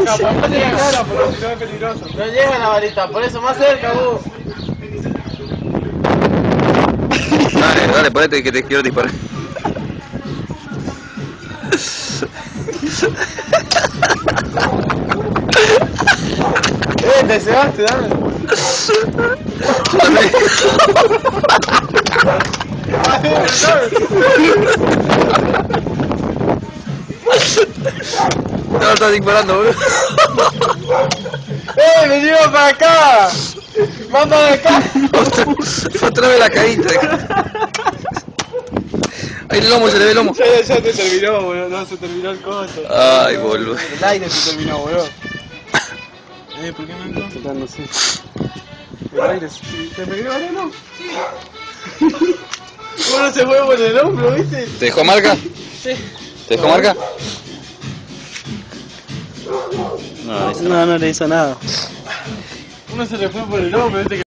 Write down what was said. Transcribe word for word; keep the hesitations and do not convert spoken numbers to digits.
cerca, por no llega cara, porque si no es peligroso. No llega la balita, por eso más cerca vos. Dale, dale, ponete que te quiero disparar. Eh, te cebaste, dame. Yo también. No, estás disparando, boludo. ¡Eh, me llevo para acá! ¡Más para acá! Otra, otra vez la caíste. Ahí el lomo, se le ve el lomo. Ya, ya te terminó, boludo. No, se terminó el coso. Ay, boludo. El aire se terminó, boludo. Eh, ¿por qué no entró? Ya no sé. El aire se... ¿Te pegó ahora no? Sí. Uno se fue por el hombro, ¿viste? ¿Te dejó marca? Sí. ¿Te dejó marca? No, no le hizo nada. Uno se le fue por el hombro, ¿viste?